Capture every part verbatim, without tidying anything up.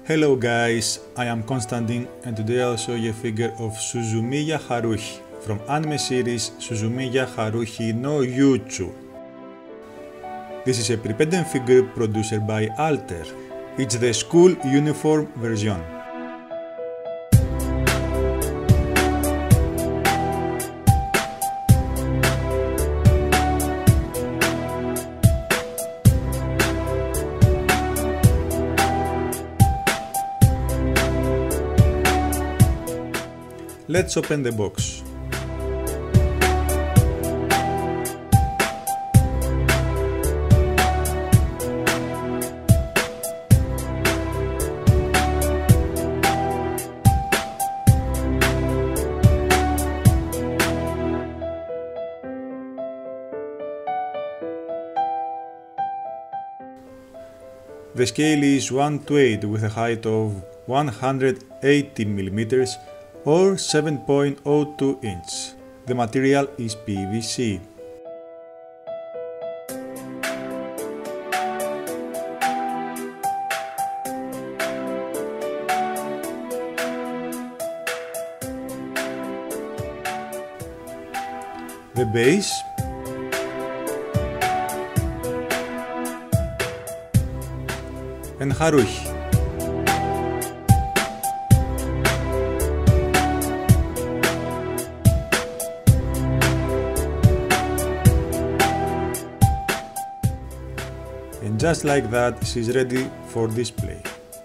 Hello guys, I am Konstantin and today I'll show you a figure of Suzumiya Haruhi from anime series Suzumiya Haruhi no Yuuchu. This is a pre-painted figure produced by Alter. It's the school uniform version. Let's open the box. The scale is one to eight with a height of one hundred eighty millimeters or seven point zero two inches. The material is P V C. The base, and Haruhi. And just like that, she's ready for display.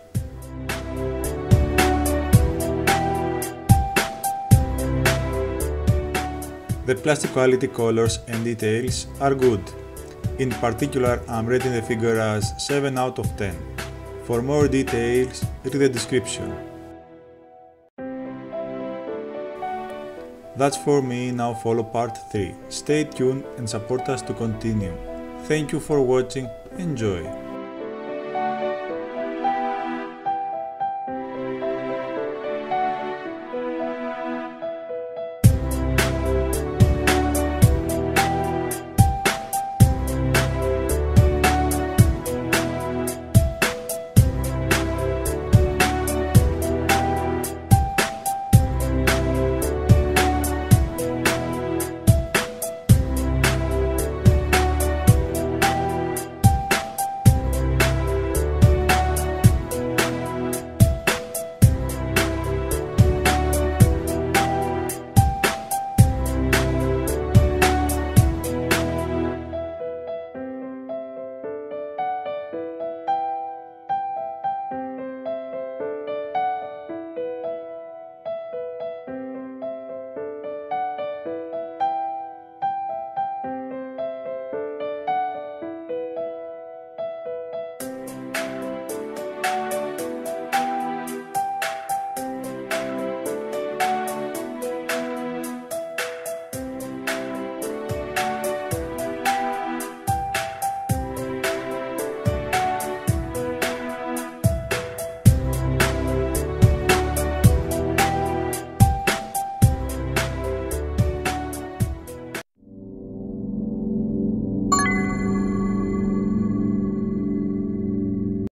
The plastic quality, colors and details are good. In particular, I'm rating the figure as seven out of ten. For more details, read the description. That's for me, now follow part three. Stay tuned and support us to continue. Thank you for watching, enjoy!